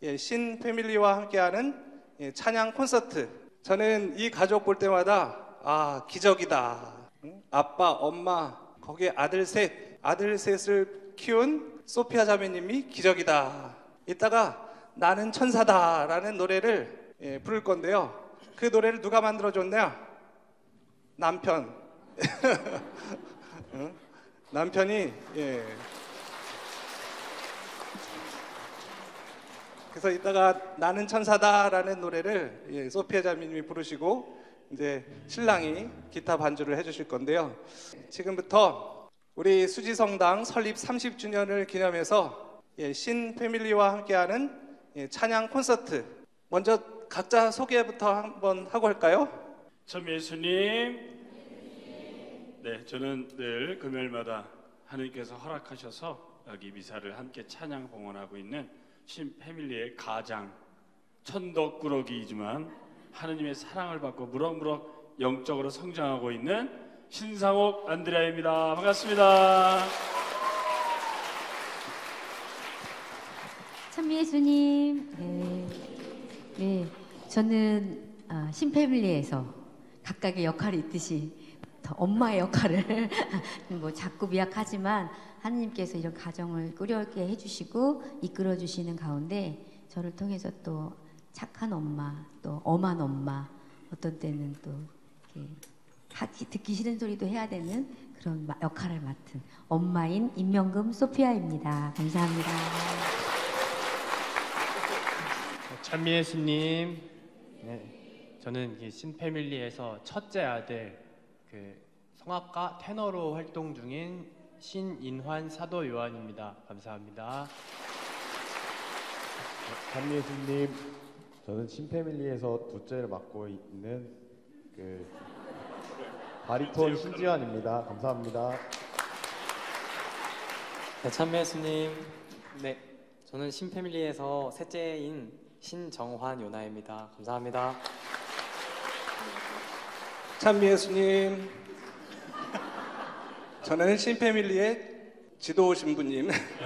신 패밀리와 함께하는 찬양 콘서트. 저는 이 가족 볼 때마다 기적이다. 아빠, 엄마, 거기에 아들 셋을 키운 소피아 자매님이 기적이다. 이따가 나는 천사다라는 노래를 부를 건데요. 그 노래를 누가 만들어줬냐? 남편. 남편이 그래서 이따가 나는 천사다라는 노래를 소피아 자매님이 부르시고 이제 신랑이 기타 반주를 해주실 건데요. 지금부터 우리 수지성당 설립 30주년을 기념해서 신 패밀리와 함께하는 찬양 콘서트. 먼저 각자 소개부터 한번 하고 할까요? 참 예수님. 네, 저는 늘 금요일마다 하나님께서 허락하셔서 여기 미사를 함께 찬양 봉헌하고 있는 신 패밀리의 가장 천덕꾸러기이지만 하느님의 사랑을 받고 무럭무럭 영적으로 성장하고 있는 신상옥 안드레아입니다. 반갑습니다. 참 예수님. 네, 저는 신패밀리에서 각각의 역할이 있듯이 엄마의 역할을 자꾸 미약하지만 하느님께서 이런 가정을 꾸려게 해주시고 이끌어 주시는 가운데 저를 통해서 또 착한 엄마, 또 엄한 엄마, 어떤 때는 또 이렇게 듣기 싫은 소리도 해야 되는 그런 역할을 맡은 엄마인 임명금 소피아입니다. 감사합니다. 찬미 예수님. 네, 저는 신패밀리에서 첫째 아들 성악가 테너로 활동 중인 신인환 사도 요한입니다. 감사합니다. 찬미 예수님, 저는 신패밀리에서 둘째를 맡고 있는 바리톤 신지환입니다. 감사합니다. 네, 찬미 예수님. 네, 저는 신패밀리에서 셋째인 신정환 요나입니다. 감사합니다. 찬미 예수님. 저는 신패밀리의 지도 신부님.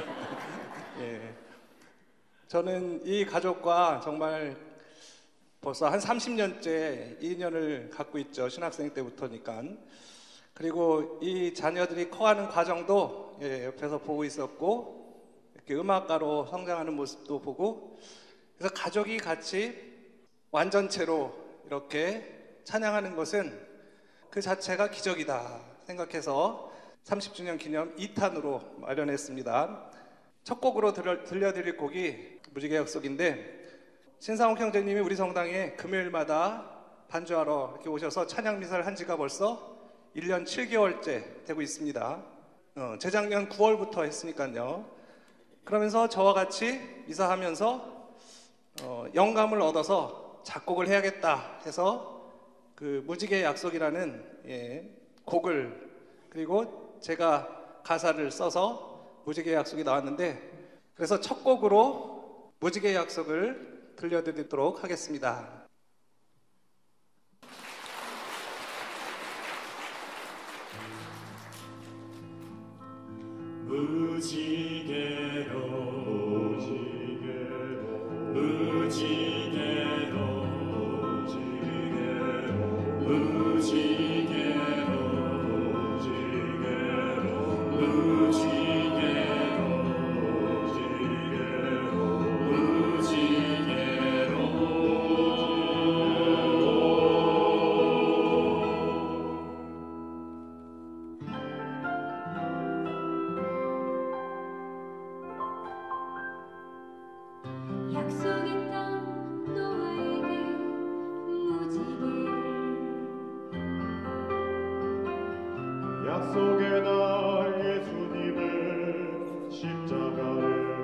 저는 이 가족과 정말 벌써 한 30년째 인연을 갖고 있죠. 신학생 때부터니까. 그리고 이 자녀들이 커가는 과정도 옆에서 보고 있었고, 이렇게 음악가로 성장하는 모습도 보고, 그래서 가족이 같이 완전체로 이렇게 찬양하는 것은 그 자체가 기적이다 생각해서 30주년 기념 2탄으로 마련했습니다. 첫 곡으로 들려드릴 곡이 무지개 약속인데, 신상옥 형제님이 우리 성당에 금요일마다 반주하러 이렇게 오셔서 찬양 미사를 한 지가 벌써 1년 7개월째 되고 있습니다. 재작년 9월부터 했으니까요. 그러면서 저와 같이 미사하면서 영감을 얻어서 작곡을 해야겠다 해서 그 무지개 약속이라는 곡을, 그리고 제가 가사를 써서 무지개 약속이 나왔는데, 그래서 첫 곡으로 무지개 약속을 들려드리도록 하겠습니다. 무지개로 무지개로 무지개로 약속했던 너에게 무지개, 약속의 날 예수님의 십자가를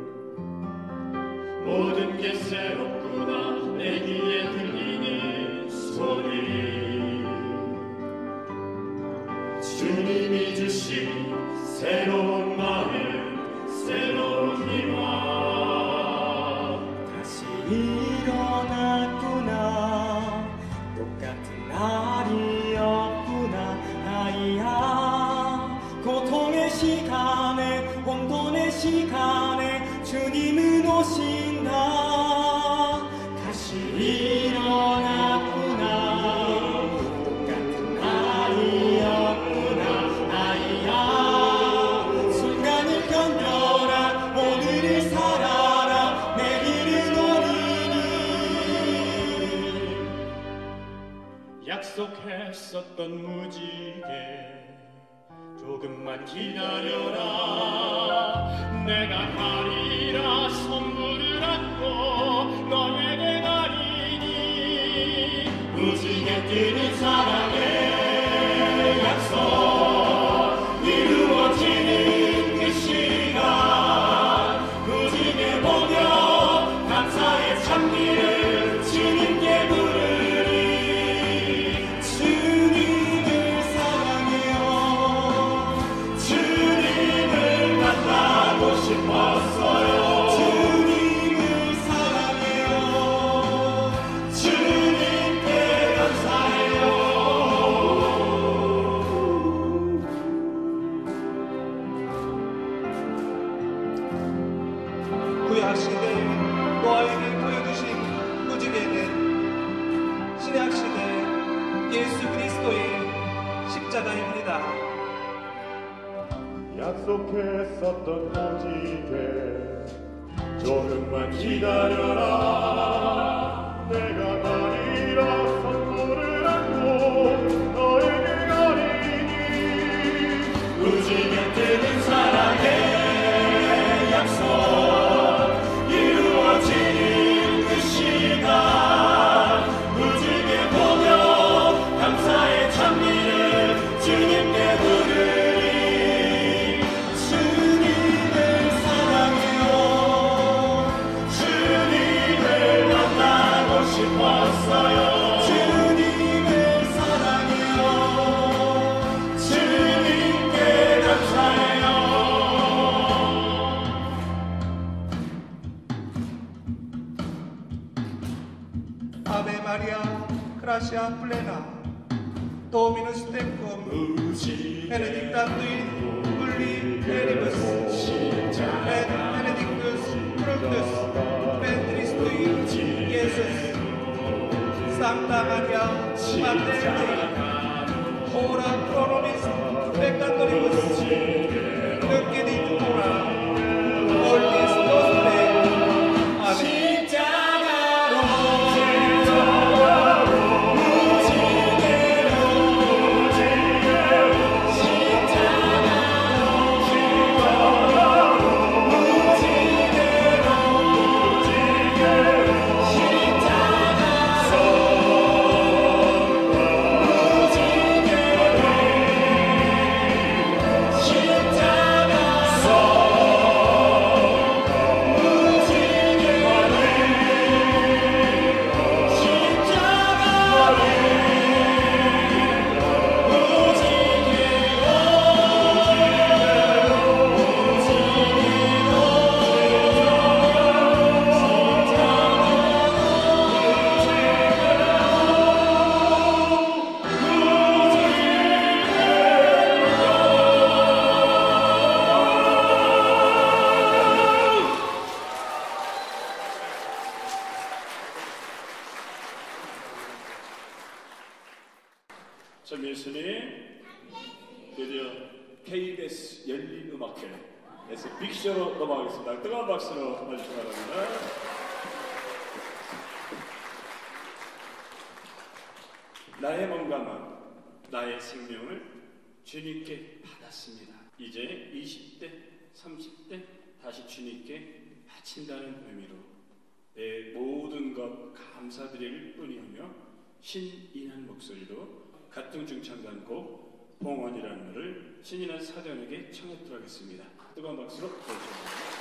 모든 게 새롭구나 내 귀에 들리는 소리, 주님이 주신 새로운 마음 새로운 희망, 다시 일어났구나 똑같은 날이었구나 아이야, 고통의 시간에 혼돈의 시간에 주님은 오신다. 약속했었던 무지개 조금만 기다려라. 내가 가리라 선물을 안고 너에게 가리니 무지개 뜨는 사랑의 약속 이루어지는 그 시간 무지개 보며 감사의 찬미를 주님께 부르리. 주님을 사랑해요. 주님을 만나고 싶었어요. 주님을 사랑해요. 주님께 감사해요. 구약시대 노아에게 보여주신 무지개는 신약시대 예수 그리스도의 십자가입니다. 약속했었던 무지개 조금만 기다려라. 내가 가리라 선물을 안고 너에게 가리니 무지개 뜨는 사랑의 약속 이루어지는 그 시간 무지개 보며 감사의 찬미를 주님께 부르리. 주님을 사랑해요. 주님을 만나고 싶었어요. 주님을 사랑해요. 주님께 감사해요. 아베 마리아 크라시아 플레나 도미누스 템콤 베네딕타투인 물리 베리브스 벤 베네딕투스 프루투스 벤 크리스토인 예수스 산타 마리아 마텔리 오라 프로노미스 베카토리무스 느끼디토라 올티스 노스레 아멘. 전 예수님 드디어 KBS 열린 음악회에서 빅쇼로 넘어가겠습니다. 뜨거운 박수로 맞으시기 바랍니다. 나의 몸과 나의 생명을 주님께 받았습니다. 이제 20대, 30대 다시 주님께 바친다는 의미로 내 모든 것 감사드릴 뿐이며 신인한 목소리로 같은 중창단곡 봉헌이라는 노래를 신인한 사전에게 청하도록 하겠습니다. 뜨거운 박수로 보여주십니다.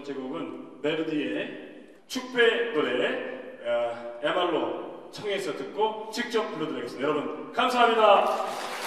번째 곡은 멜로디의 축배 노래 야말로 청해서 듣고 직접 불러드리겠습니다. 여러분 감사합니다.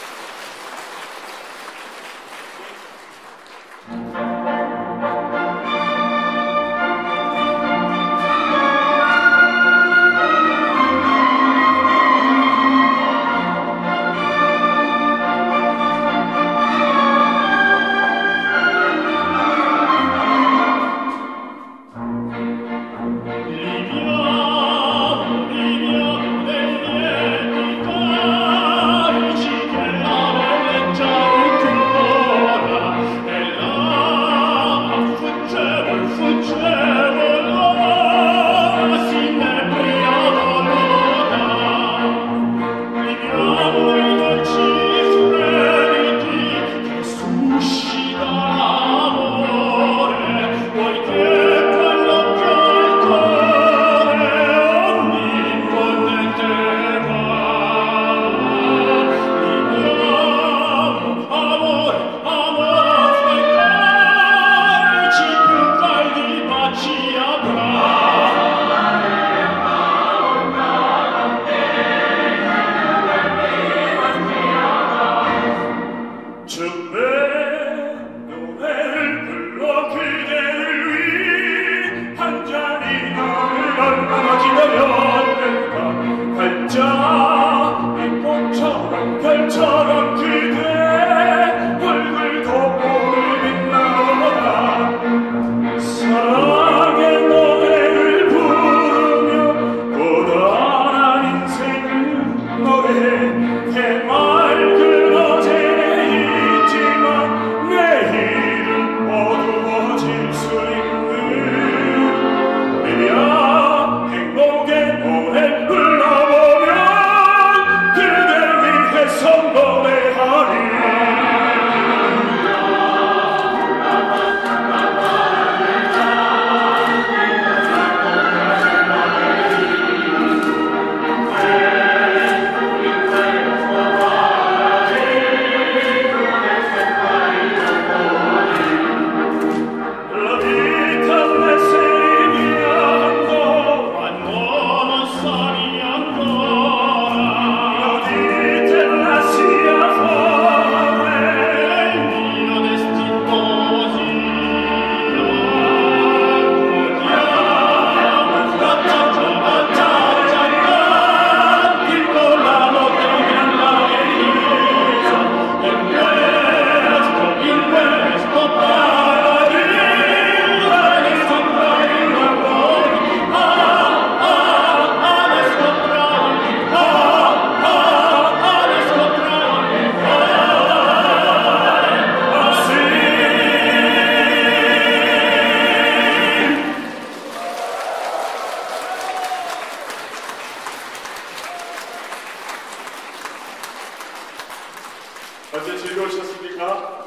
어제 즐거우셨습니까?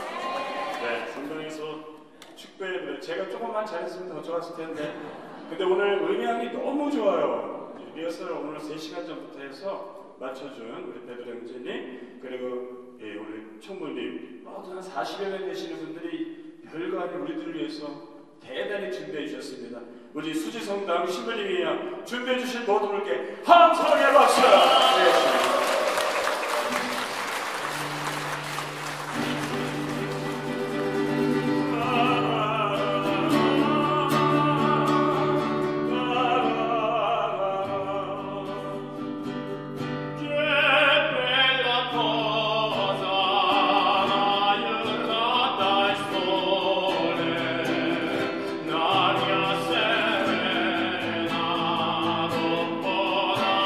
네, 성당에서 축배 무대 제가 조금만 잘했으면 더 좋았을 텐데 근데 오늘 음향이 너무 좋아요. 리허설 오늘 3시간 전부터 해서 맞춰준 우리 배도 형제님 그리고 예, 우리 총무님 한 40여 명 되시는 분들이 별거 아닌 우리들을 위해서 대단히 준비해 주셨습니다. 우리 수지성당 신부님이야 준비해 주신 모든 분께 함성의 박수 드리겠습니다. Naria serena dopo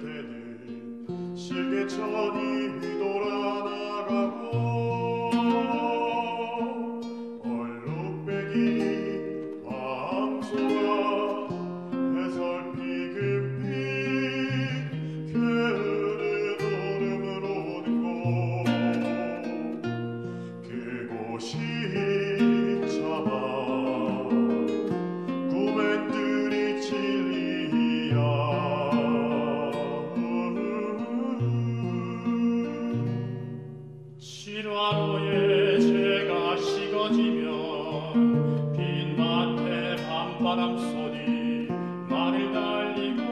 때는 시계천이 돌아나가고 얼룩배기 방소가 해설피 금빛 게으른 오름을 오는 곳 그곳이 차마 꿈엔들이 진리야 실화로에 재가 식어지면 빈밭에 밤바람 소리 말을 달리고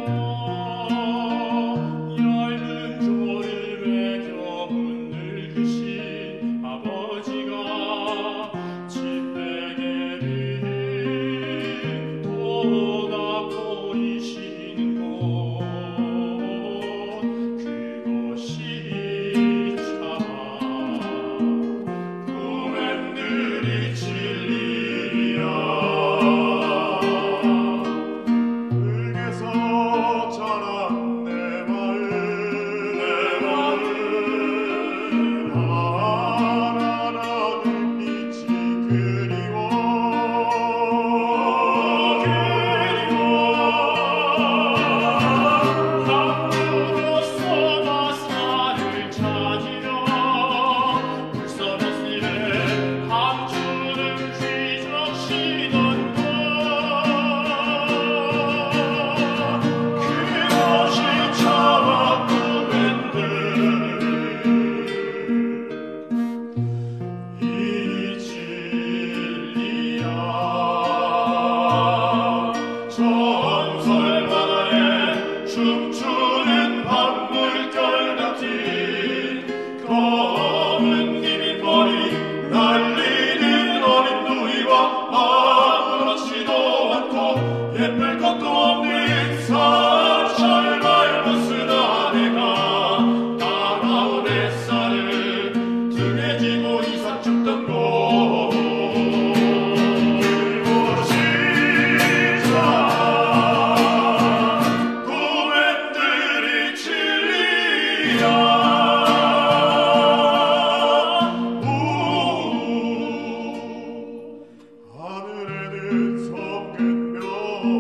얇은 조를 매겨 문을 드신 아버지가 집베개를 돋아 버리시는 곳 그것이 차마 꿈엔들이 진리야 흙에서 자란 내 마음 하나라는 빛이 그리워 한국으로서 살을 찾으려 불서너스에 감추는 휘적시던 곳 그것이 차마 꿈엔들 이 진리야 전설 바다에 춤추는 밤물결 같은 검은 기민머리 날리는 어린 누이와 아무렇지도 않고 예쁠 것도 없는 사찰 밟았은 아내가 따가운 햇살을 등에 지고 이삭 줍던 곳 그곳이 참 꿈엔들이 진리야 하늘에는 성근 별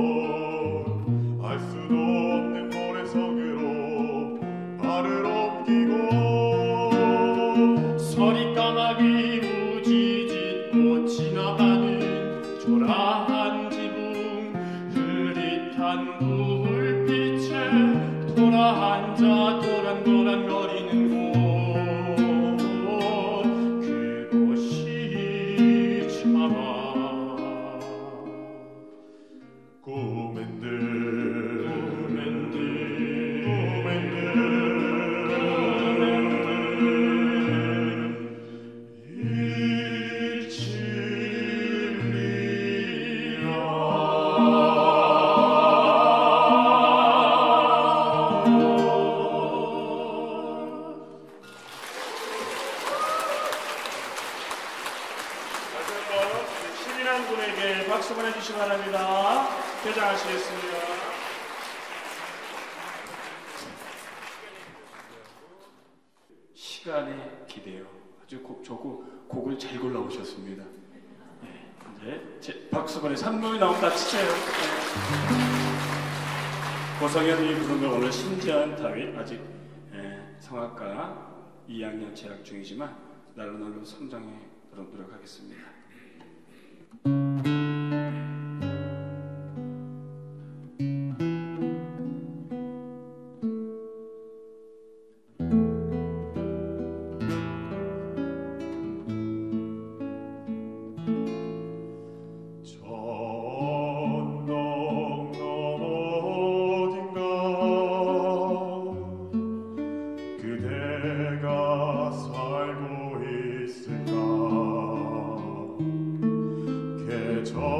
알 수도 없는 모래성으로 발을 옮기고 서리까마귀 우지짓고 지나가는 초라한 지붕 흐릿한 불빛에 돌아앉아 도란도란거리는 곳 그곳이 차마 이 다시 한번 신인한 분에게 박수 보내주시기 바랍니다. 퇴장하시겠습니다. 시간이 기대요. 아주 곡을 잘 골라오셨습니다. 이제 박수 보내 3분이 나온다 치세요. 고성현이 부른 거 오늘 신지한 다윗 아직 성악과 2학년 재학 중이지만 날로 성장해 노력하겠습니다. 전동 너머 어딘가 그대가 살고 있을까 계절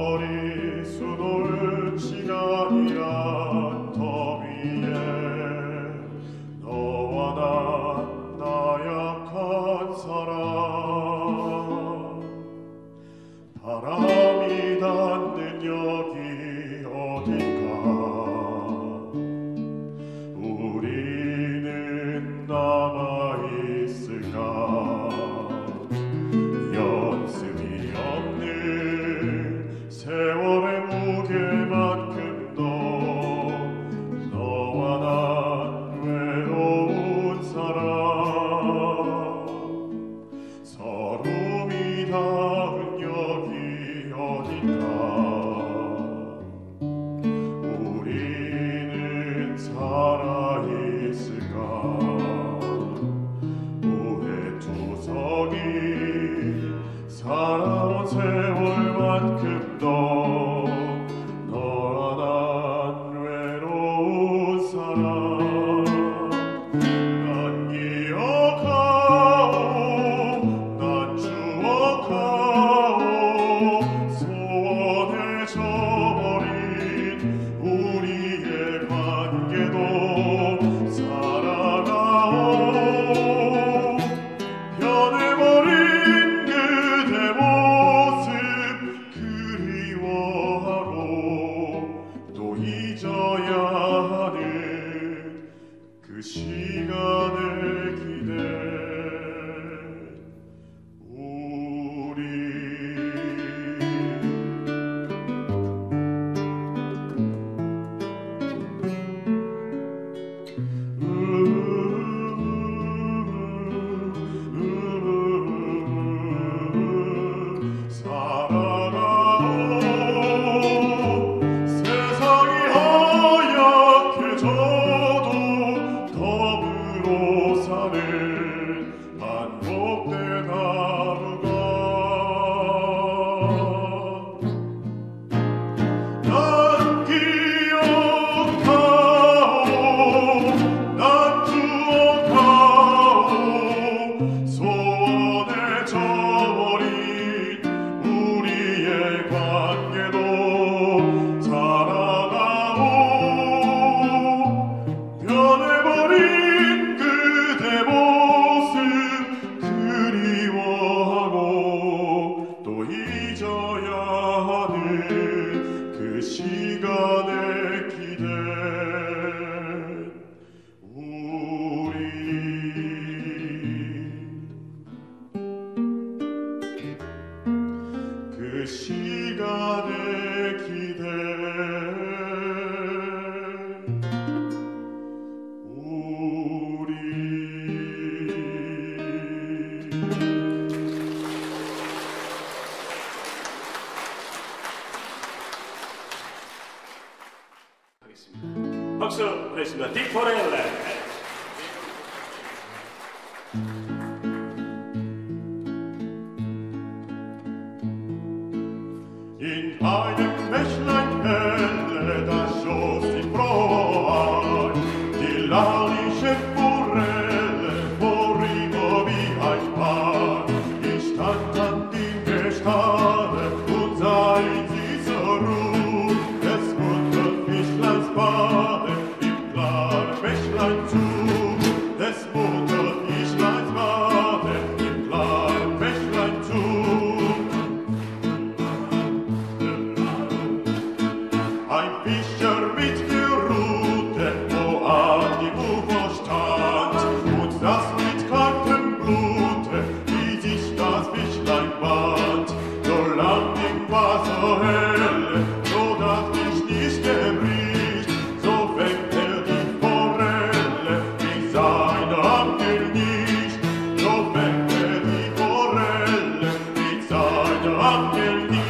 그 시간을 기대 그 시간을 기대 우리 하겠습니다. 박수 보내겠습니다. 디포렐레. In einem Bächlein helle, da schoss die Frau ein, die launische Forelle vorüber wie ein Paar. Ich stand an die Gestade und sah in dieser Ruhe des Mutterfischleins Bade im klaren Bächlein zu, des Mutterfischleins Bade im klaren Bächlein zu. Ein Fischer mit der Rute, wo an die Ufer stand, und das mit kaltem Blute, wie sich das Fischlein band. So lang im Wasser helle, so dass mich nicht erbricht, so fängt die Forelle wie seine Angel nicht, so fängt die Forelle wie seine Angel nicht.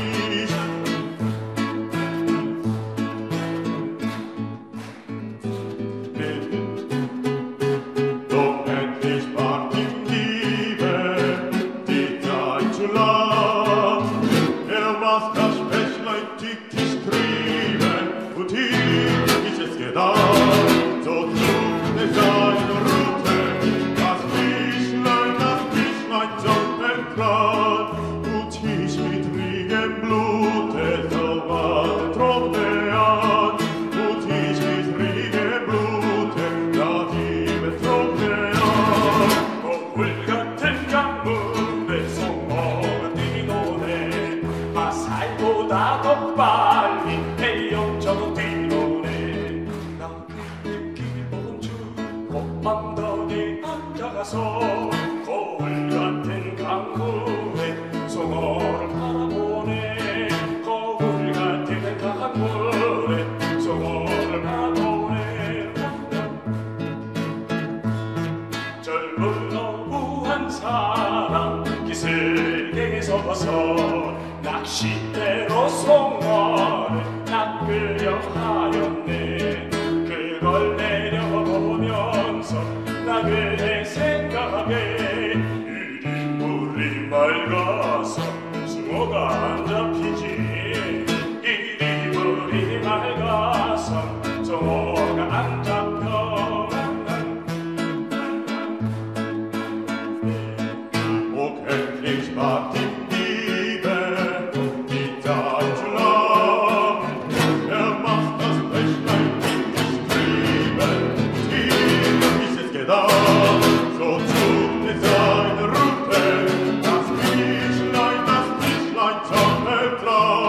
Doch endlich ward ihm die Zeit zu lang. Was das Bächlein tüchtig trieben, und ihm ist es gedacht, so trug er seine Rute, das Fischlein zum Entran, und ich mit riem Blute, so war der Trockne an, und ich mit riem Blute, da die Betrockne an. 어, 물 같은 강물에 속먹은 디노네 마살보다 더 빨리 헤엄쳐 뛰노네 나는 기본 줄 곱망덩이 앉아가서 거울 같은 강물에 송어를 바라보네 거울 같은 강물에 송어를 바라보네 젊은 너무한 사람 기슭에 서서 낚싯대로 송어를 낚으려 하였네 그걸 내려보면서 나 그의 생각에 이리 물이 맑아서 숭어가 안 잡히지 이리 물이 맑아서 송어가 안 잡혀 Och endlich ward ihm die Zeit zu lang. Macht das Bächlein nicht trieben, und ihm ist es gedacht, so trug er seine Rute, das Fischlein zum Ertrag.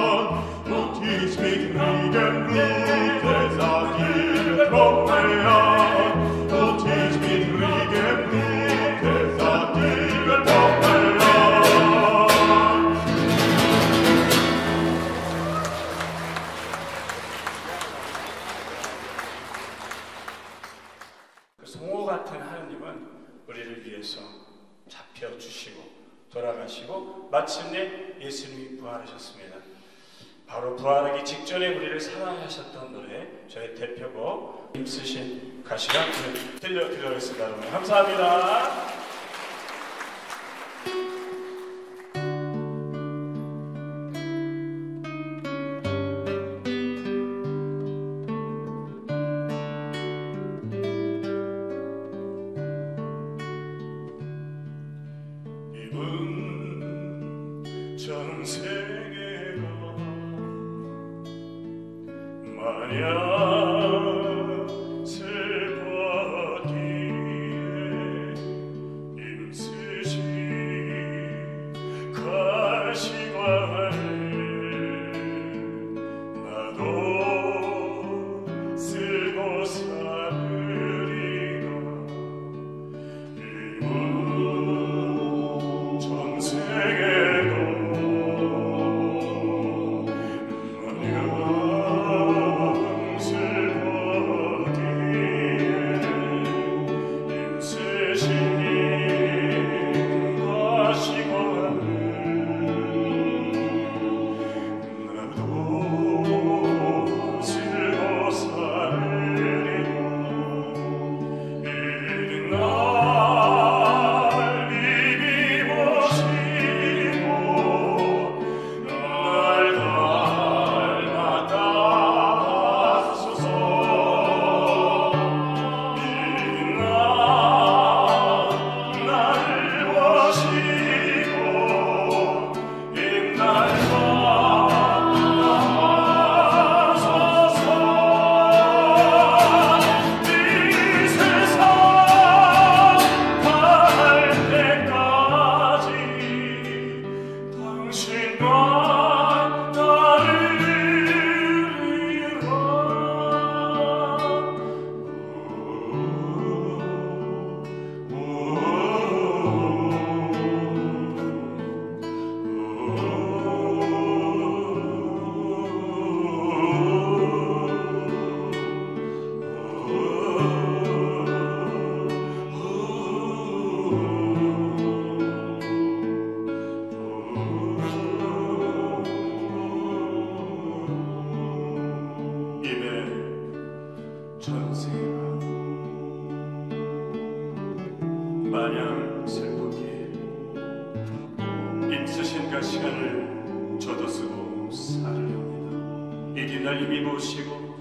송호 같은 하나님은 우리를 위해서 잡혀주시고 돌아가시고 마침내 예수님이 부활하셨습니다. 바로 부활하기 직전에 우리를 사랑하셨던 노래, 저의 대표곡 힘쓰신 가시가 들려드리겠습니다. 여러분 감사합니다. 전생애가 마냥 슬펐기에 힘쓰신 가시관을 나도 쓰고 살으리라. 이문 전생애가 마냥 슬프기에 힘쓰신 가시관을 저도 쓰고 살으렵니다. 이긴 날 이미 보시고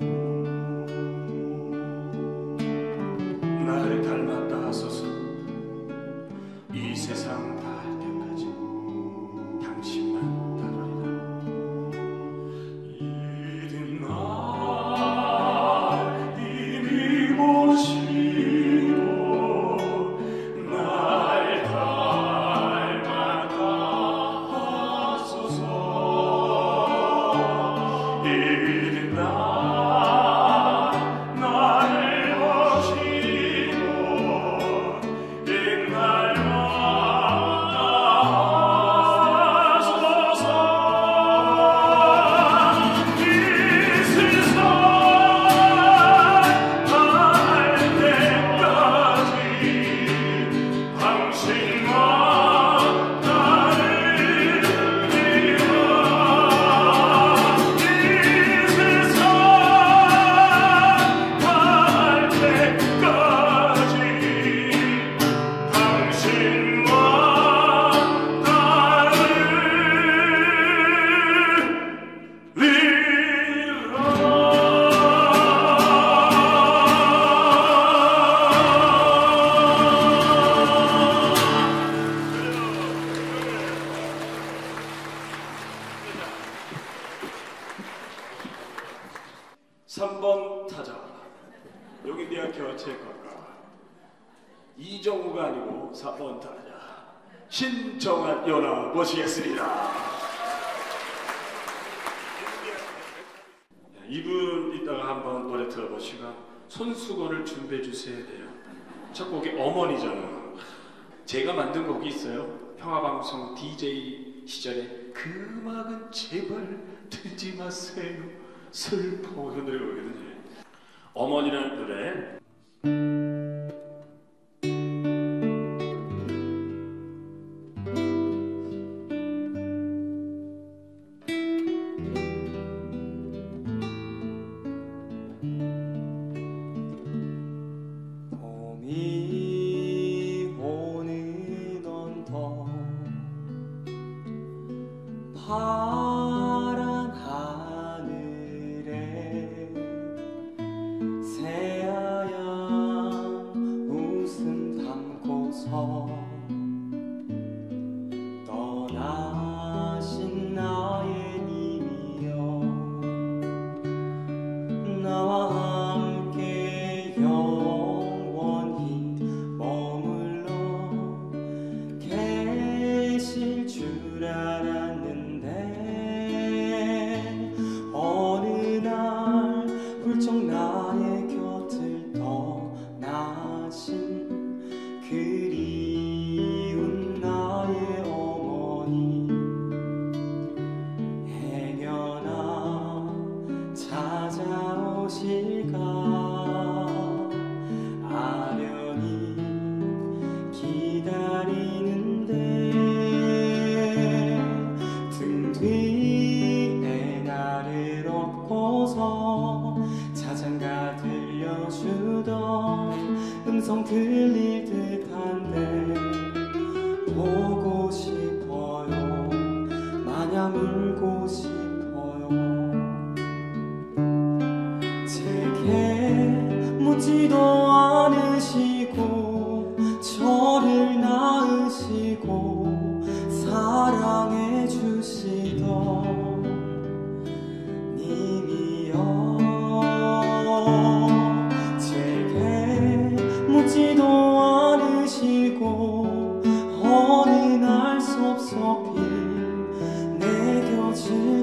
나를 닮았다 하소서. 이 세상 다할 때까지 당신만 따르리라. 이른 날 이미 보시고 날 닮았다 하소서. 이른 날 나를 보시고 옛날 용인대학교 체육학과 이정우가 아니고 3번 타자 신정한 연하 모시겠습니다. 이분 이따가 한번 노래 들어보시고 손수건을 준비해 주셔야 돼요. 첫 곡이 어머니잖아요. 제가 만든 곡이 있어요. 평화방송 DJ 시절에 그 음악은 제발 듣지 마세요. 슬퍼. 그 노래가 거거든요. 어머니라는 노래. 음성 들릴 듯한데 보고 싶어요. 마냥 울고 싶어요. 제게 묻지도 않으시고 저를 낳으시고 사랑해 주시던 님이여, 제게 묻지도 않으시고 어느 날 섭섭히 내 곁을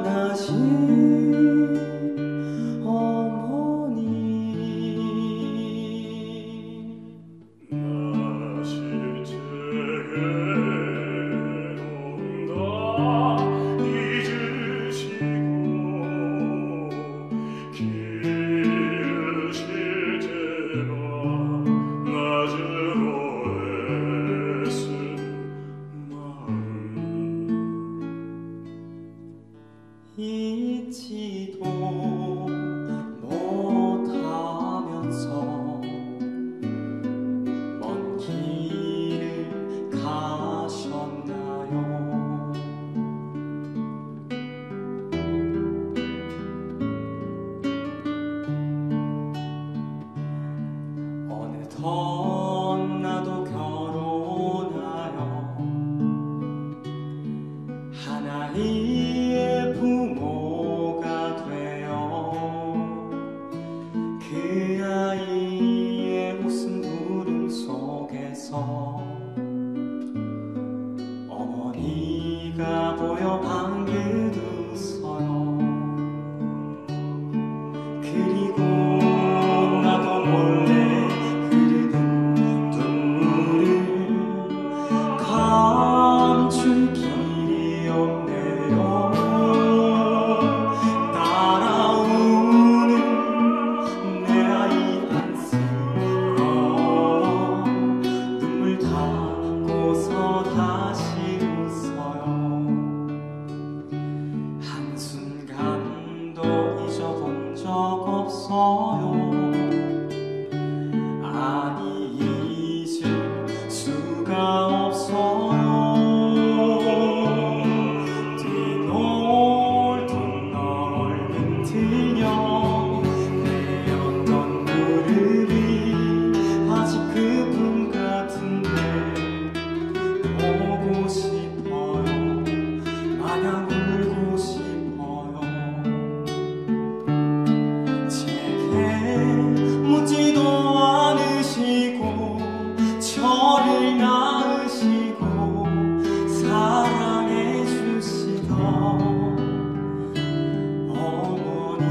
떠나신 어머니. 나 실제로 다 잊으시고 기르실 때가 낮으로 애쓴 마음 잊지도 못하면서 먼 길을 가셨나요? 어느덧 나도 결혼하여 하나의 부모가 되어 그 아이의 웃음 부름 속에서 어머니가 보여 반겨드어요. 그리고 나도 몰래 흐르는 눈물을 감출 길이 없네요. 따라오는 내 아이 안쓰러 눈물 닦고서 다시 웃어요. 한순간도 잊어본 적 없어요. 아니 잊을 수가 없어요. 뒤놀던 넓은 들녘 내었던 무릎이 아직 그뿐 같은데 보고 싶어요. 마냥 울고 싶어요. 제게 묻지도 않으시고 저를 낳으시고 사랑해 주시던 어머니.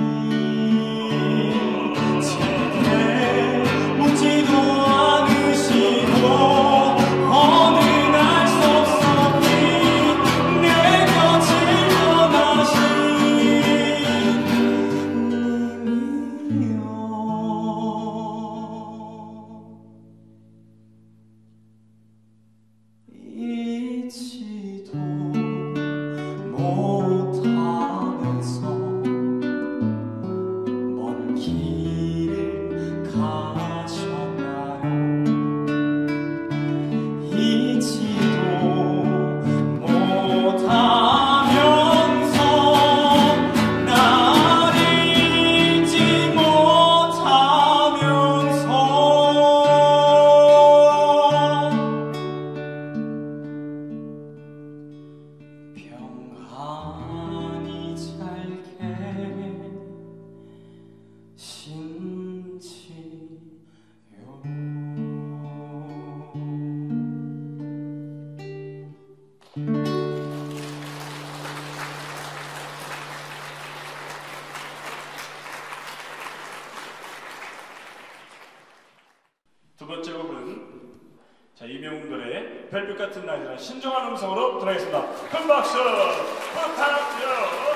제게 묻지도 않으시고 어느 날 섭섭히 내 곁을 떠나신 님이여. 잊지도 못하면서 먼 길을 가셨나요? 잊지도 못하면서 날 잊지 못하면서 평안히 잘게 두 번째 곡은 이명웅 노래의 별빛 같은 날이라 신중한 음성으로 들어가겠습니다. 큰 박수 부탁드려요.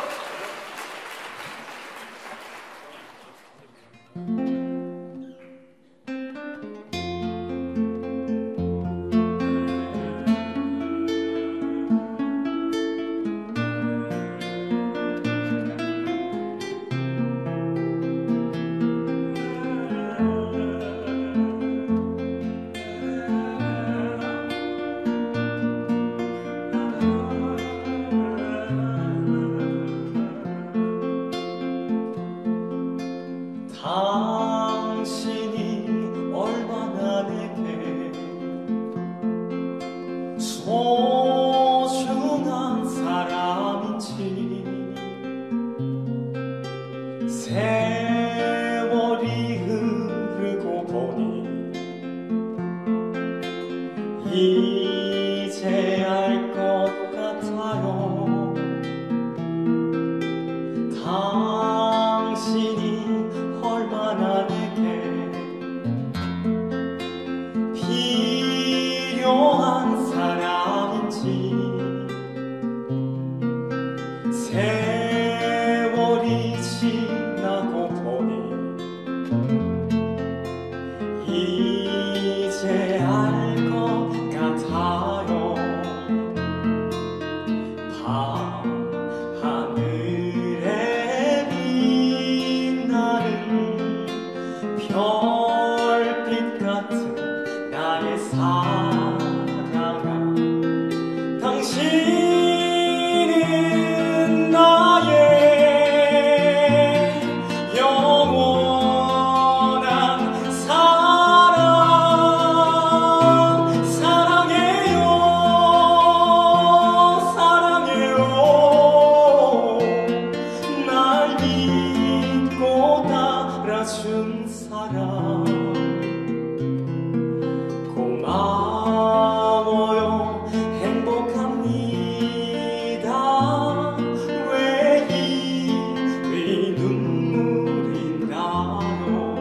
이제 알 것 같아요. 당신이 얼마나 내게 필요한 사람인지. 세월이 지나고 보니 이제 알 것 같아요. 밤하늘에 빛나는 별빛 같은 나의 사랑아, 당신은 나의 영원한 사랑. 사랑해요, 사랑해요. 날 믿고 따라준 사람. 고마워요, 행복합니다. 왜 이리 눈물이 나요.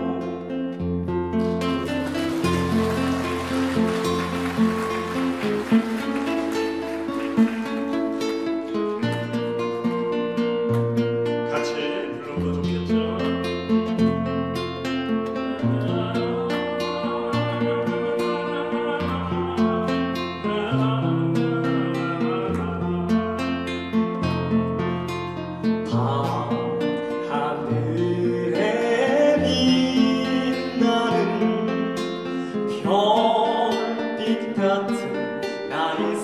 같이 불러도 좋겠죠? 밤하늘에 빛나는 별빛 같은 나의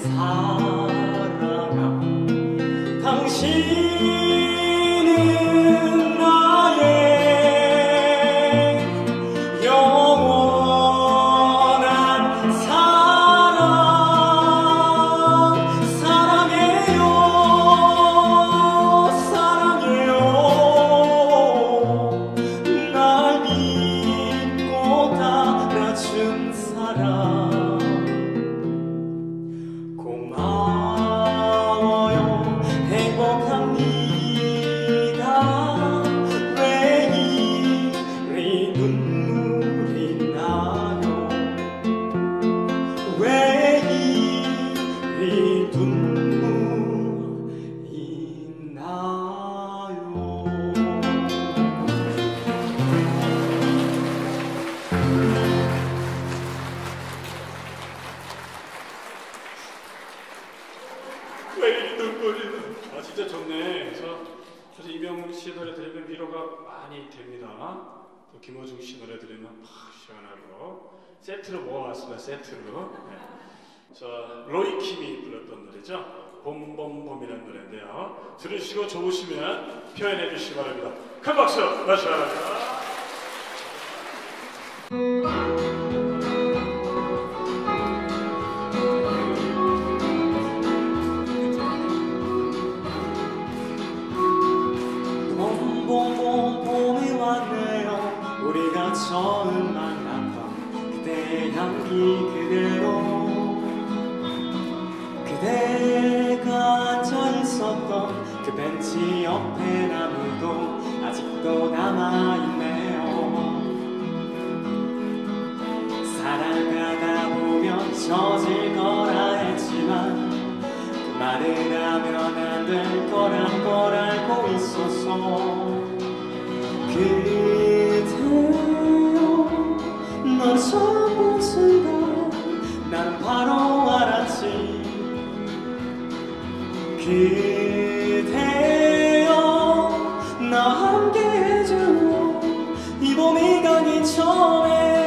사랑아, 당신은 나의 영원한 사랑. 사랑해요, 사랑해요. 날 믿고 따라준 사람. 고마워요, 행복합니다. 왜 이리 눈물이 나요. 왜 이리 눈물이 나요. 왜 이리 눈물이 나? 아, 진짜 좋네. 그래서 이명웅 씨 노래 들으면 위로가 많이 됩니다. 또 김호중 씨 노래 들으면 팍 시원하고. 세트로 모아왔습니다. 세트로. 네. 로이킴이 불렀던 노래죠. 봄봄봄이라는 노래인데요. 들으시고 좋으시면 표현해 주시기 바랍니다. 큰 박수 마셔 바랍니다. 봄봄봄 봄이 왔네요. 우리가 처음 만났던 그대의 향기 그대로. 그대가 앉아있었던 그 벤치 옆에 나무도 아직도 남아있네요. 살아가다 보면 젖을 거라 했지만 그 말을 하면 안 될 거란 걸 알고 있었어. 그대여, 널 처음 본 순간 나는 바로 알았지. 그대여, 나와 함께 해줘 이 봄이 가기 전에.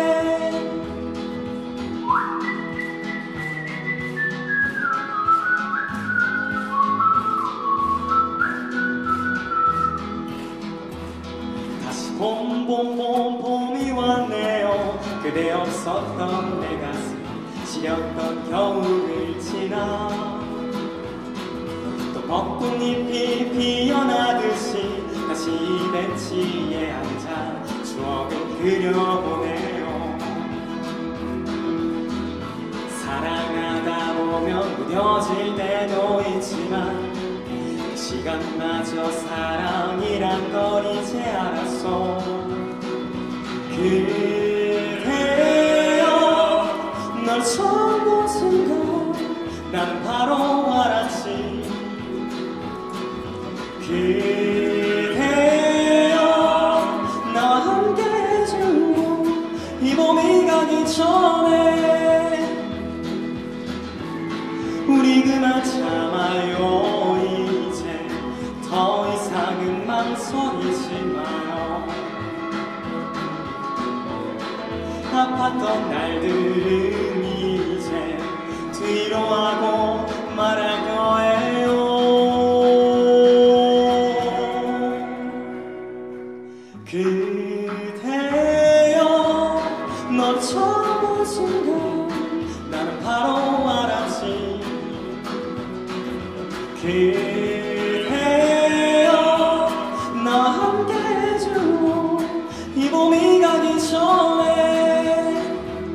다시 봄봄봄 봄이 왔네요. 그대 없었던 내 가슴 시렸던 겨울을 지나 또 벚꽃잎이 피어나듯이 다시 이 벤치에 앉아 추억을 그려보네요. 사랑하다 보면 무뎌질 때도 있지만 그 시간마저 사랑이란 걸 이제 알았어. 그대여 널 처음 본 순간 난 바로 알았지. 그대여 나와 함께 해주고 이 봄이 가기 전에 우리 그만 참아요. 이제 더 이상은 망설이지 마요. 아팠던 날들은 이제 뒤로 하고 말할 거예요. 그대여 널 처음 본 순간 나는 바로 알았지. 그대여 나와 함께 해주고 이 봄이 가기 전에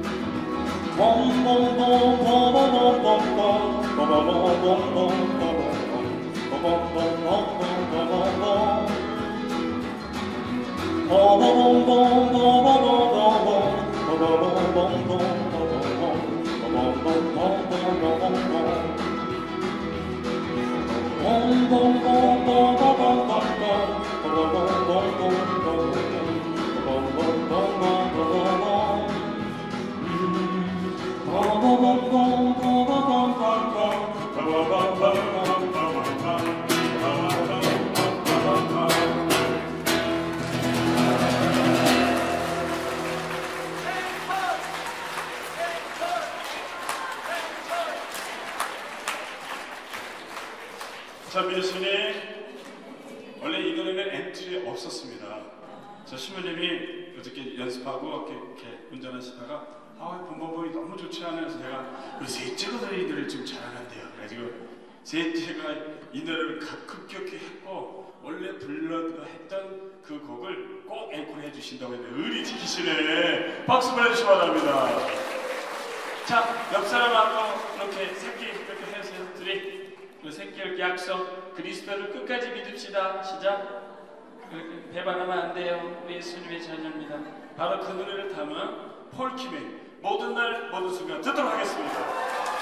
참 예수님, 원래 이 노래는 엔트리 없었습니다. 저 신부님이 어저께 연습하고 이렇게 운전하시다가 봄봄봄이 너무 좋지 않아서 제가 우리 셋째가 이 노래를 좀 잘하는데요. 그래가지고 셋째가 이 노래를 급격히 했고 원래 불러도 했던 그 곡을 꼭 앵콜 해주신다고 했는데 의리 지키시네. 박수 보내주시기 바랍니다. 자, 옆 사람하고 이렇게 새끼 이렇게 해서 둘이 그 새끼 약속, 그리스도를 끝까지 믿읍시다. 시작. 그렇게 배반하면 안 돼요. 우리 예수님의 자녀입니다. 바로 그 노래를 담은 폴킴의 모든 날 모든 순간 듣도록 하겠습니다.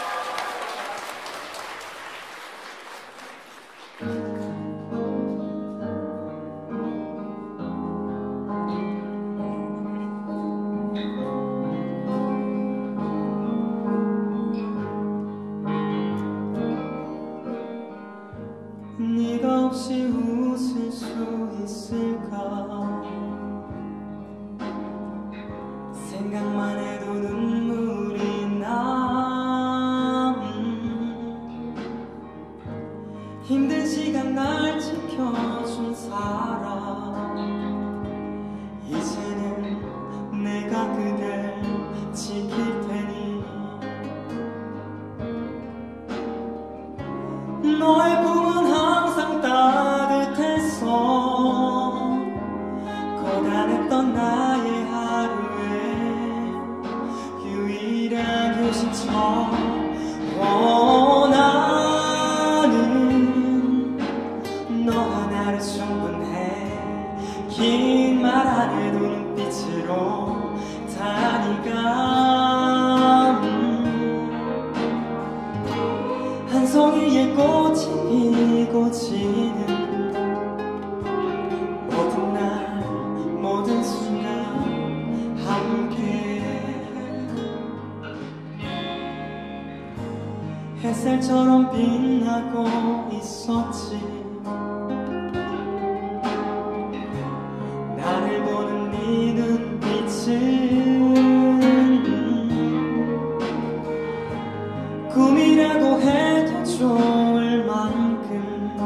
네가 없이 웃을 수 있을까. 생각만 해도 눈물이 나. 힘든 시간 날 지켜준 사람. 이제는 내가 그댈 지킬 테니. 너의 꿈은 항상 따뜻했어. 고단했던 나의 하루에 유일한 휴식처. 나는 너 하나로 충분해. 긴 말 안 해도 눈빛으로 다니까. 한 송이의 꽃이 피고 지는 모든 날 모든 순간 함께. 햇살처럼 빛나고 있었지. 나를 보는 네 눈빛은 꿈이라고 해도 좋을 만큼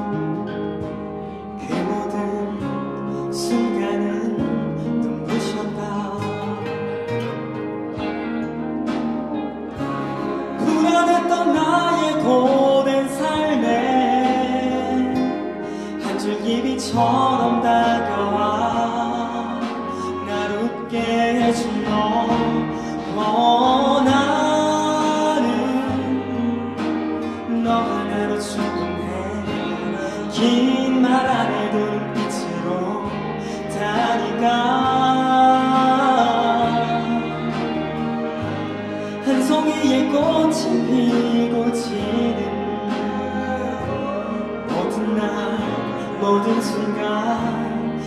그 모든 순간은 눈부셨다. 불안했던 나의 고된 삶에 한 줄기 빛처럼 다가와 날 웃게 해준 너. 나는 한 송이의 꽃이 피고 지는 모든 날 모든 순간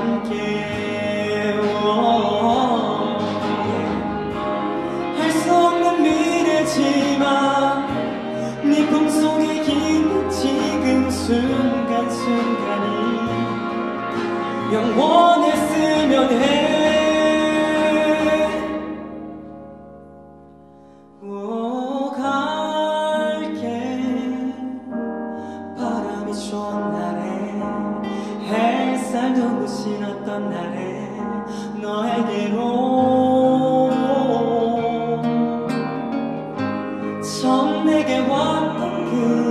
함께 할 수 없는 미래지만 네 꿈속에 긴 지금 순간순간이 영원했으면 해. 갈게 바람이 좋은 날에 햇살도 눈부신 어떤 날에 너에게로 처음 내게 왔던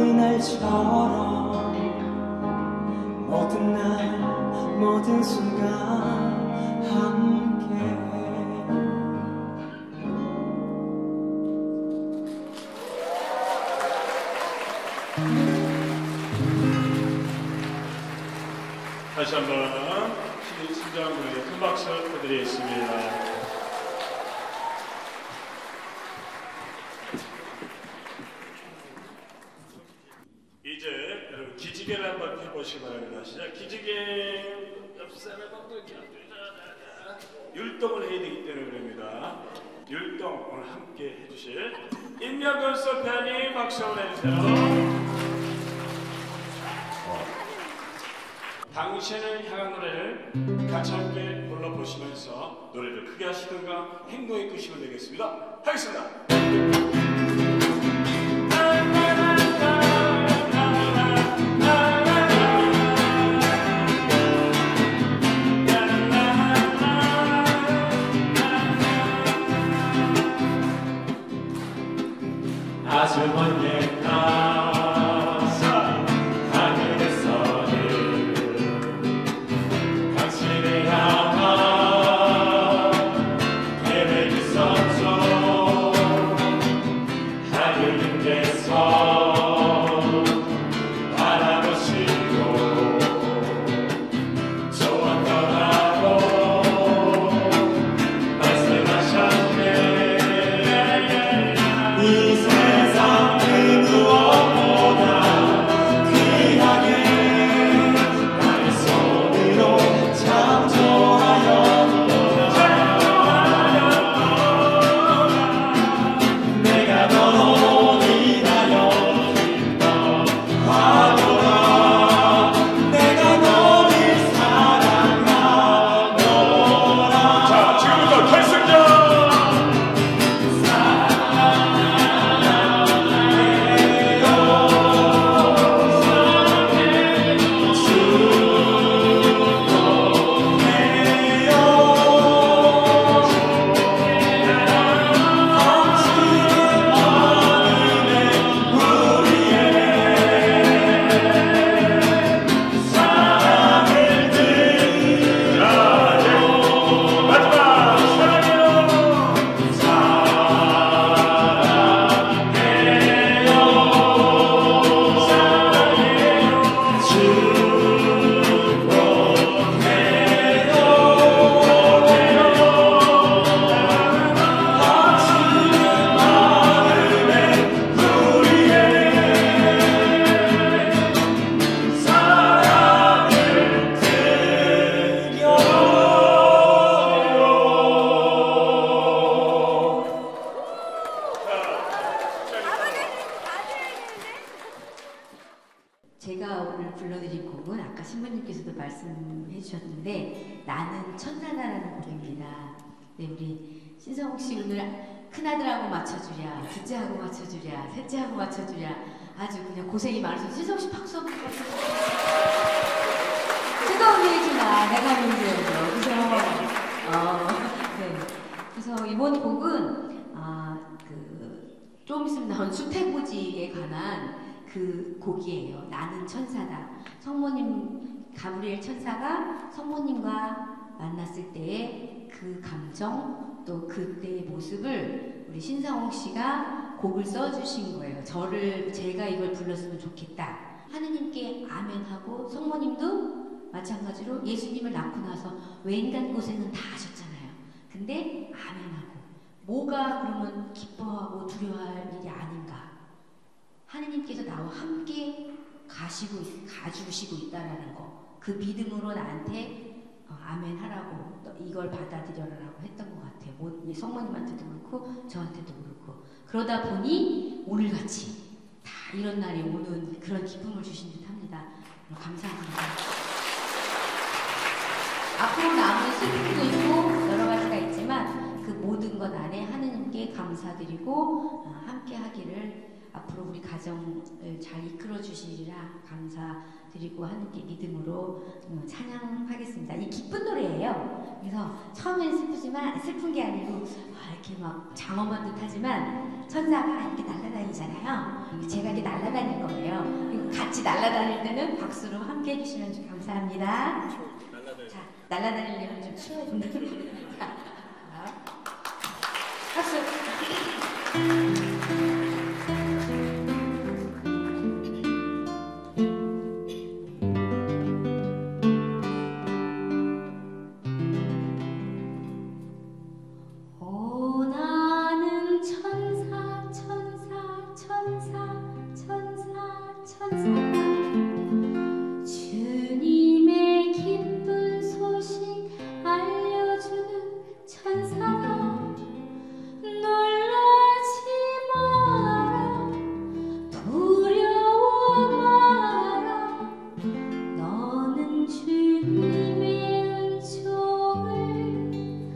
그날처럼 모든 날 모든 순간 함께 다시 한번 신장군에게 큰 박수 부탁드리겠습니다. 이제 여러분 기지개를 한번 해보시기 바랍니다. 시작. 기지개 옆 사람하고 율동을 해야 되기 때문에 그럽니다. 율동 오늘 함께 해주실 임명근 소피아님 박수 보내주세요. 당신을 향한 노래를 같이 함께 불러보시면서 노래를 크게 하시든가 행동에 끄시면 되겠습니다. 하겠습니다. 아주 먼 옛날 당신을 향한 계획이 있었죠. 하늘님께서 바라보시고 좋았더라고 말씀하셨네. 이 세상 그 무엇보다 귀하게 나의 손으로 창조하였도다. 내가 너로 인하여 기뻐하노라. 내가 너를 사랑하노라. 자, 지금부터 결승전. 제가 오늘 불러드릴 곡은 아까 신부님께서도 말씀해 주셨는데 나는 천사다라는 곡입니다. 네, 우리 신성욱 씨 오늘 큰아들하고 맞춰주랴, 둘째하고 맞춰주랴, 셋째하고 맞춰주랴 아주 그냥 고생이 많으셔서 신성욱 씨 박수 한번 부탁드립니다. 뜨거운 얘기나 내가 문제죠. 그죠? 네. 그래서 이번 곡은 좀 있으면 나온 수태고지에 관한 그 곡이에요. 나는 천사다. 성모님 가브리엘 천사가 성모님과 만났을 때의 그 감정 또 그때의 모습을 우리 신성욱 씨가 곡을 써주신 거예요. 제가 이걸 불렀으면 좋겠다. 하느님께 아멘하고 성모님도 마찬가지로 예수님을 낳고 나서 외인간 고생은 다 하셨잖아요. 근데 아멘하고 뭐가 그러면 기뻐하고 무서워하고 두려워할 일이 아닌가. 하느님께서 나와 함께 가주시고 있다라는 거. 그 믿음으로 나한테 아멘 하라고 이걸 받아들여라라고 했던 것 같아요. 성모님한테도 그렇고 저한테도 그렇고. 그러다 보니 오늘같이 다 이런 날이 오는 그런 기쁨을 주신 듯 합니다. 감사합니다. 앞으로 남은 슬픔도 있고 여러 가지가 있지만 그 모든 것 안에 하느님께 감사드리고 함께 하기를 앞으로 우리 가정을 잘 이끌어 주시리라 감사드리고 하느님께 믿음으로 찬양하겠습니다. 이 기쁜 노래예요. 그래서 처음엔 슬픈 게 아니고 이렇게 막 장엄한 듯 하지만 천사가 이렇게 날아다니잖아요. 제가 이렇게 날아다닐 거예요. 그리고 같이 날아다닐 때는 박수로 함께 해주시면 좀 감사합니다. 자, 날아다니려면 좀 추워야 된다. 박수. 나는 천사 주님의 기쁜 소식 알려주는 천사다. 놀라지 마라, 두려워 마라. 너는 주님의 은총을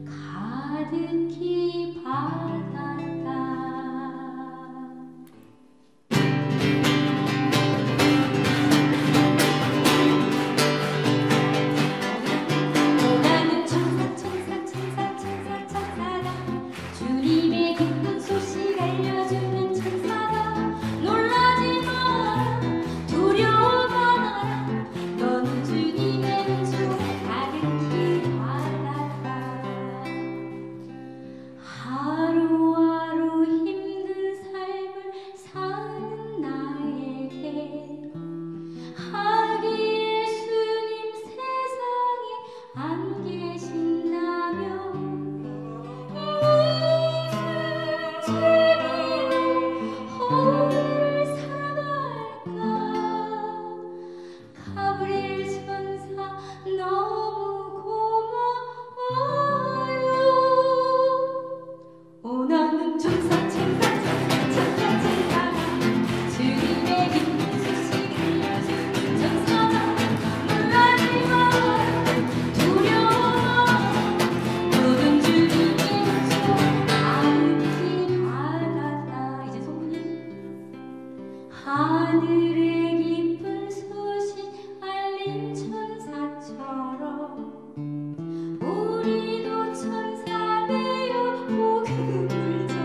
가득히 받았다. 나는 천사다. 주님의 기쁜 소식 알려주는 천사다. 놀라지 마라, 두려워 마라. 너는 주님의 은총을 가득히 받았다. 하루하루 힘든 삶을 사는 나에게 하기에 예수님 세상에 안 계신다면 무슨 죄로 오늘 살아갈까. 가브리엘 천사 너무 고마워요. 나는 천사 주님의 기쁜 소식 알려주는 천사다. 놀라지 마라, 두려워 마라. 너는 주님의 은총 가득히 받았다. 이제 소문이 하늘의 기쁜 소식 알린 천사처럼 우리도 천사 되어 복음을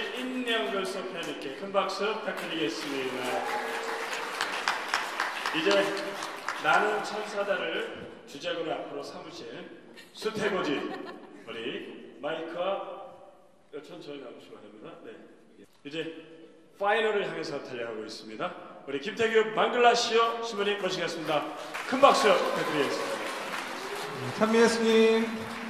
임명글 소피아님께 큰 박수 부탁드리겠습니다. 이제 나는 천사다를 주작으로 앞으로 삼으실 수태고지 우리 마이크와 천천히 나오시기 바랍니다. 네. 이제 파이널을 향해서 달려가고 있습니다. 우리 김태규 방글라시어 신부님 모시겠습니다. 큰 박수 부탁드리겠습니다. 찬미 예수님,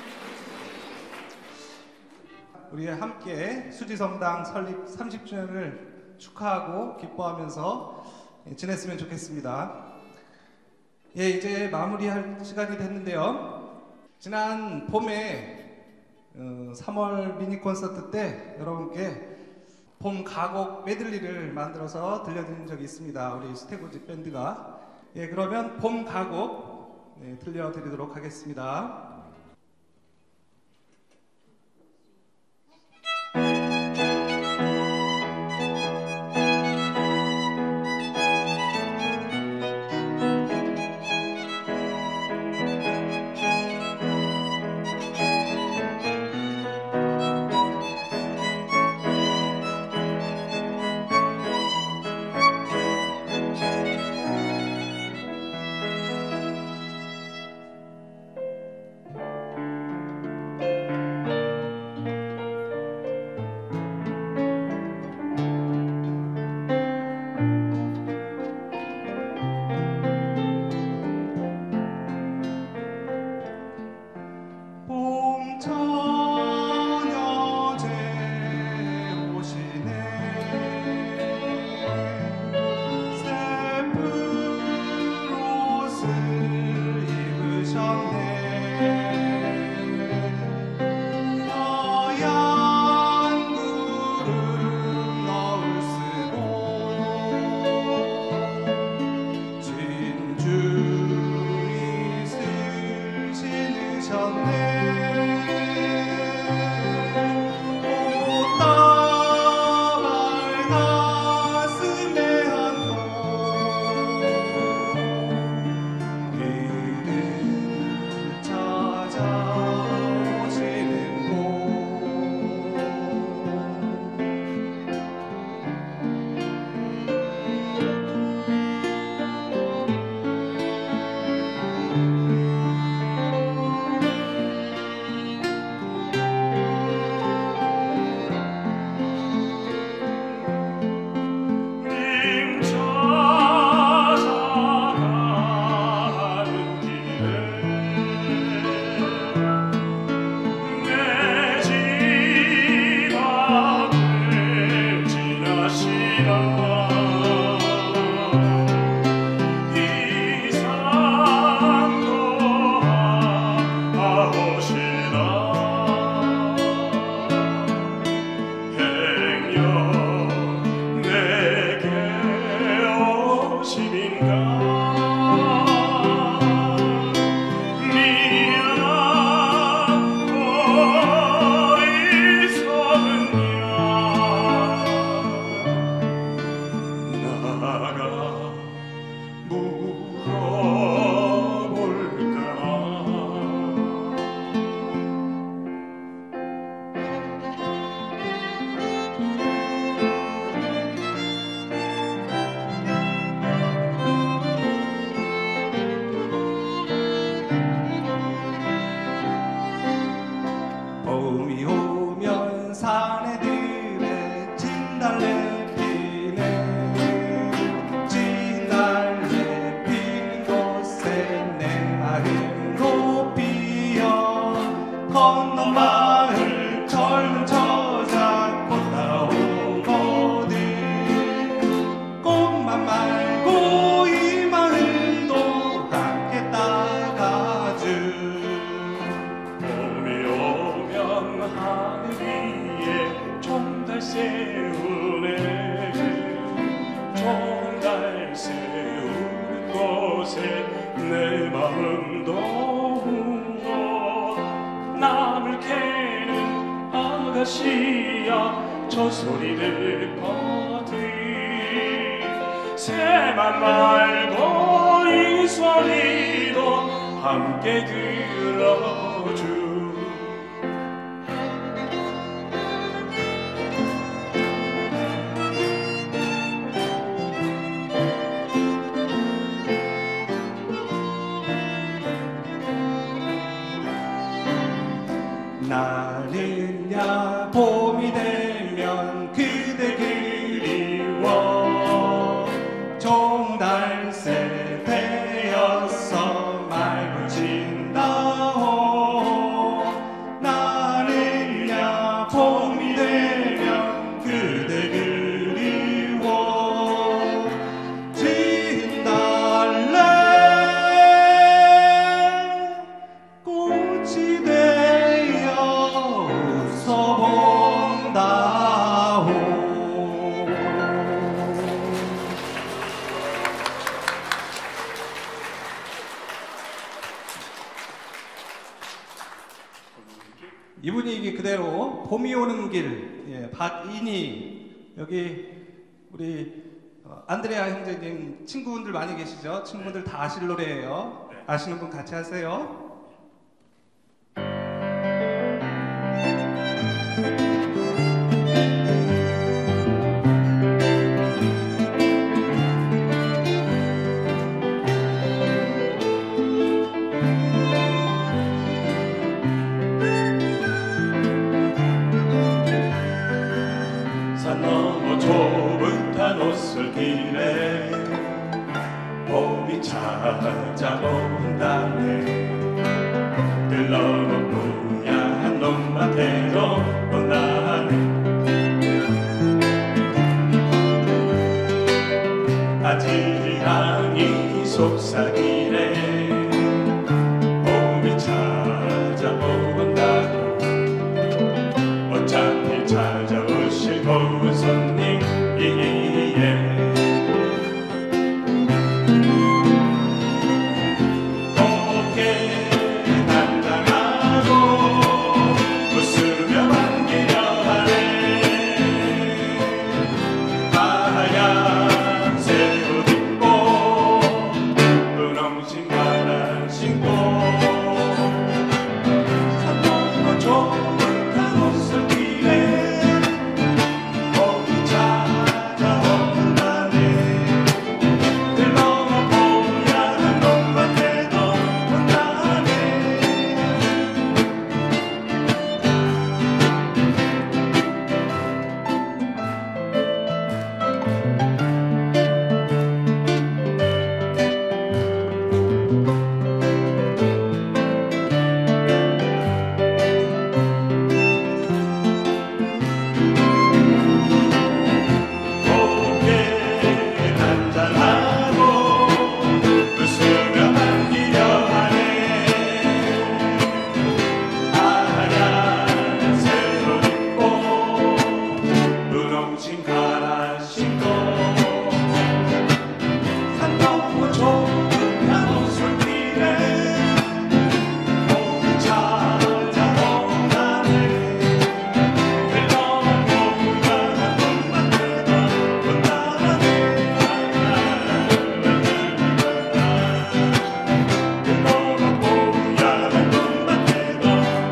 우리 함께 수지성당 설립 30주년을 축하하고 기뻐하면서 지냈으면 좋겠습니다. 예, 이제 마무리할 시간이 됐는데요. 지난 봄에 3월 미니 콘서트 때 여러분께 봄 가곡 메들리를 만들어서 들려드린 적이 있습니다. 우리 수태고지 밴드가. 예, 그러면 봄 가곡 들려드리도록 하겠습니다. 저 소리를 버디 새만 말고 이 소리도 함께 들어주 그대 그리워 종달새 되었어 말붙인다오 나는야 봄이 되면 그대 그리워 진달래 꽃이 되어 웃어본다오. 이 분위기 그대로 봄이 오는 길, 예, 박인희 여기 우리 안드레아 형제님 친구분들 많이 계시죠? 친구분들 다 아실 노래예요. 아시는 분 같이 하세요. 산 너머 좁은 단 옷솔길에 봄이 찾아온다네 들 너머 뿌야한 논밭에도 온다네 아지랑이 속삭이네 봄이 찾아온다고 어차피 찾아오실 고운 손님이기에 곱게 단단하고 웃으며 반기려 하네 하얀 새 옷 입고 분홍신 가난 신고 산 넘어 좁은 단 옷솔길에 봄이 찾아온다네 들 넘어 뽀얀 논밭에도 온다네 곱게 단단하고 웃으며 반기려 하네 하얀 새 옷 입고 분홍신 가난 신고 산 넘어 좁은 단 옷솔길에 봄이 찾아온다네 들 넘어 뽀얀 논밭에도 온다네 들 넘어 뽀얀 논밭에도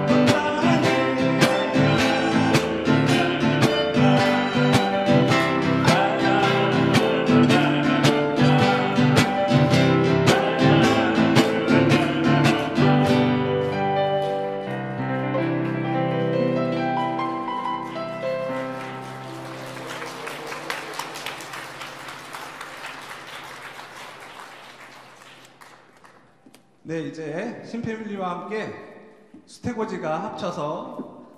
네, 이제 신패밀리와 함께 수태고지가 합쳐서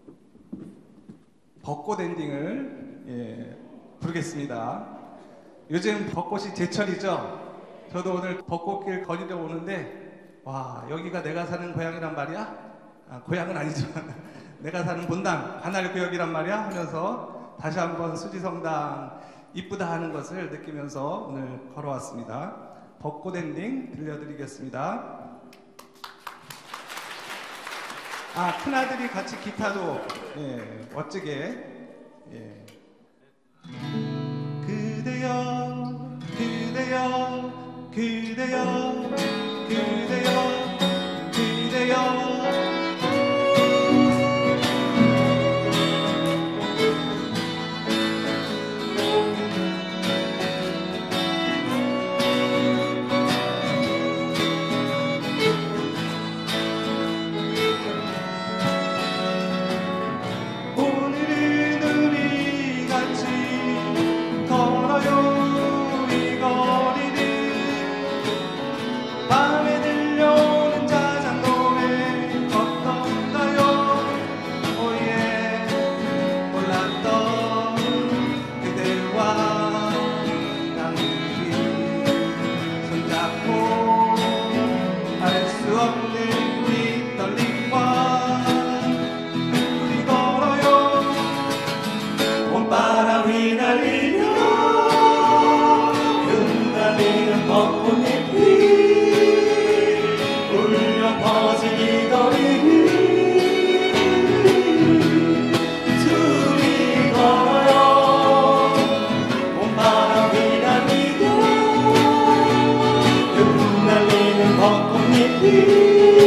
벚꽃 엔딩을 부르겠습니다. 요즘 벚꽃이 제철이죠. 저도 오늘 벚꽃길 거리를 오는데 와, 여기가 내가 사는 고향이란 말이야? 아, 고향은 아니지만 내가 사는 본당 관할구역이란 말이야? 하면서 다시 한번 수지성당 이쁘다 하는 것을 느끼면서 오늘 걸어왔습니다. 벚꽃 엔딩 들려드리겠습니다. 아, 큰아들이 같이 기타도 멋지게 그대여 그대여 그대여 그대여 그대여 오늘은 우리 봄바람 휘날리며 흩날리는 벚꽃잎이 울려 퍼진 이 거리를 둘이 걸어요. 봄바람 휘날리며 흩날리는 벚꽃잎이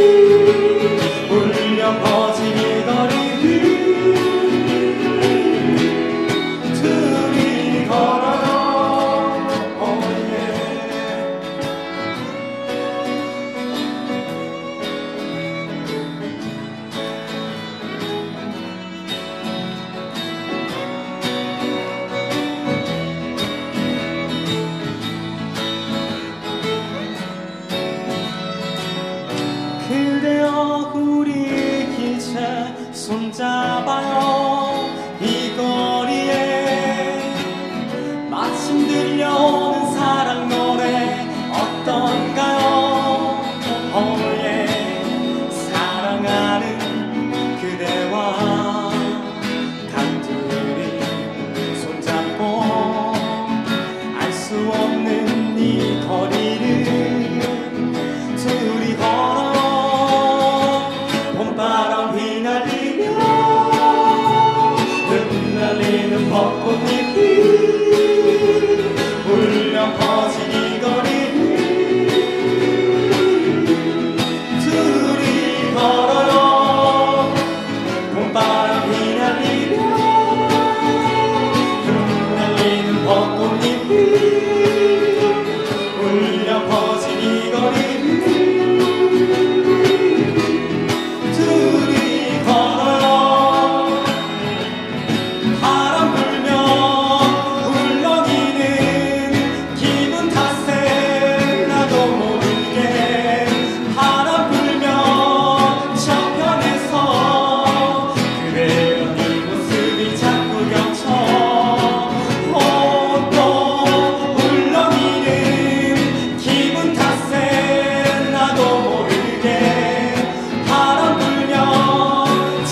울려 퍼진 이 거리를 둘이 걸어요. oh yeah. 그대여 우리 기차 손잡아요. 이 거리에 마침 들려오는 사랑 노래 어떤가요? 어예 사랑하는 그대와 단둘이 손잡고 알 수 없는 이 거리를 둘이 걸어 봄바람 휘날리며 흩날리는 벚꽃잎이 울려 퍼진 이 거리를 둘이 걸어요. 봄바람 휘날리며 흩날리는 벚꽃잎이 울려 퍼진 이 거리를 둘이 걸어요. 바람 불며 울렁이는 기분 탓에 나도 모르게 바람 불며 저편에서 그대의 네 모습이 자꾸 겹쳐 또 울렁이는 기분 탓에 나도 모르게 바람 불며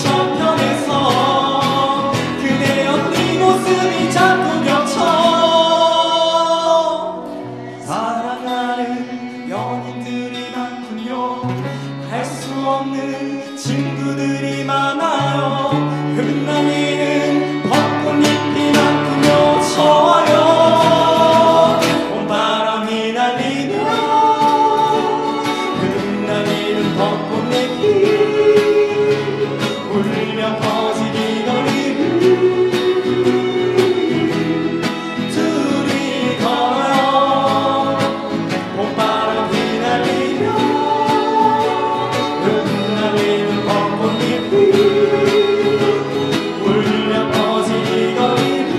저편에서 그대여 네 모습이 자꾸 겹쳐 사랑하는 연인들이 많군요. 할 수 없는 친구들이 많아요. 흩날리는 벚꽃잎이 많군요. 좋아요. 봄바람이 날리며 흩날리는 벚꽃잎이 울려 퍼진 이 거리를 둘이 걸어요. 봄바람 휘날리며 흩날리는 벚꽃잎이 울려 퍼진 이 거리를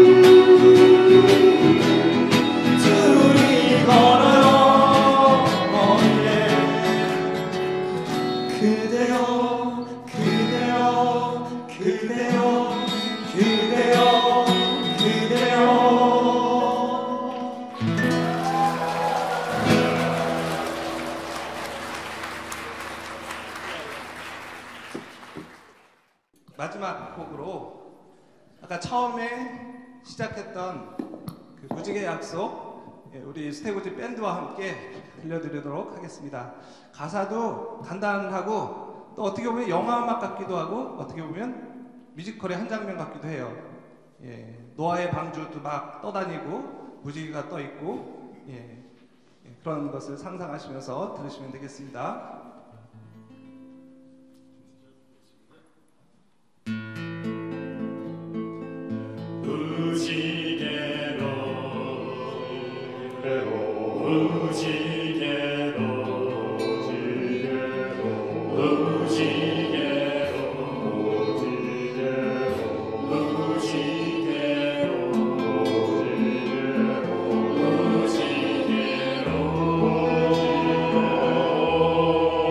둘이 걸어요. oh yeah. 그대여 그대여 그대여 그대여 그대여 마지막 곡으로 아까 처음에 시작했던 그 무지개 약속 우리 스테고지 밴드와 함께 들려드리도록 하겠습니다. 가사도 간단하고 또 어떻게 보면 영화 음악 같기도 하고 어떻게 보면 뮤지컬의 한 장면 같기도 해요. 노아의 방주도 막 떠다니고 무지개가 떠 있고 그런 것을 상상하시면서 들으시면 되겠습니다. 무지개로 무지개로 무지개로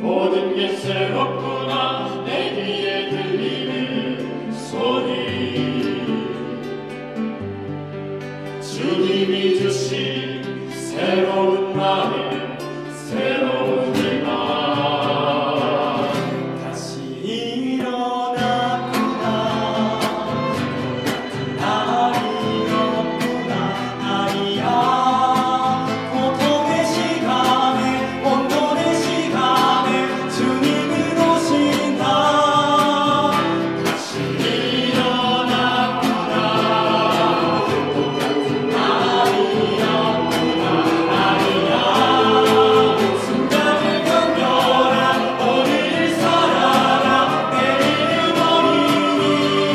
모든 게 새롭구나 내 귀에 들리는 소리 주님이 주신 새로운 마음 새로운 희망 다시 일어났구나 날이 없구나 아니야 고통의 시간에 온돈의 시간에 주님은 오신다 다시 일어났구나 똑같은 날이 없구나 아니야 순간을 견뎌라 오늘을 살아라 내일은 어린이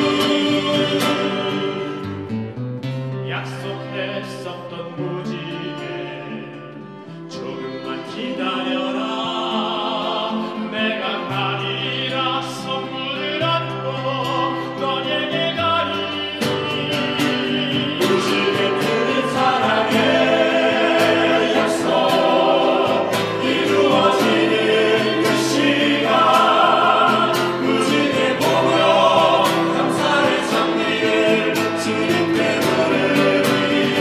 약속했었던 무지개 조금만 기다려라 내가 가리라 선물을 안고 너에게 가리니 무지개 푸른 사랑의 약속 이루어지는 그 시간 무지개 보며 감사의 장미를 주님께 부르니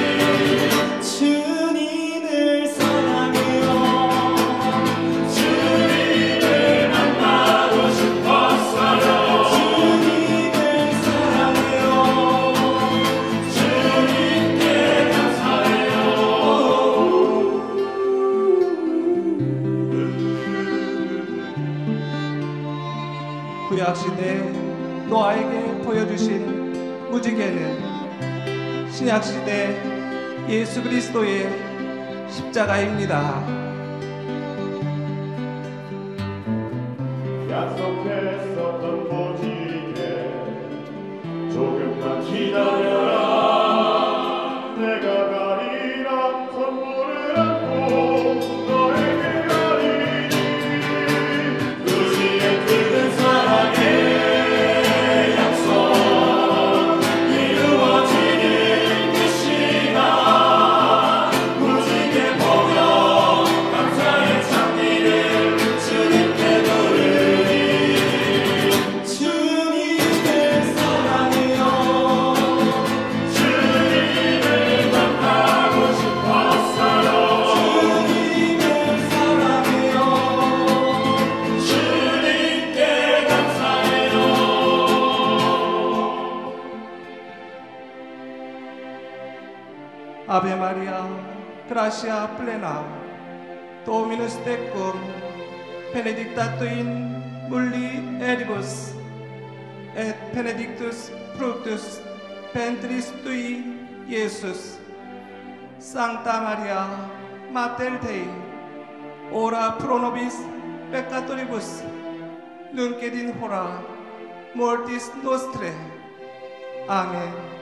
주님을 사랑해요 주님을 만나고 싶었어요 주님을 사랑해요 주님께 감사해요 구약시대 노아에게 보여주신 무지개는 신약시대 예수 그리스도의 십자가입니다. 약속했었던 무지개 조금만 기다려라 내가 가리라 선물을 안고 너에게 가리니 무지개 푸른 사랑의 약속 이루어지는 그 시간 무지개 보며 감사의 장미를 주님께 부르니 주님을 사랑해요 주님을 만나고 싶었어요 주님을 사랑해요 주님께 감사해요 아베 마리아 그라시아 플레나 도미누스 테쿰 베네딕타투인 물리 에리부스 et benedictus fructus ventris tui Iesus Sancta Maria Mater Dei ora pro nobis peccatoribus nunc et in hora mortis nostrae. 아멘.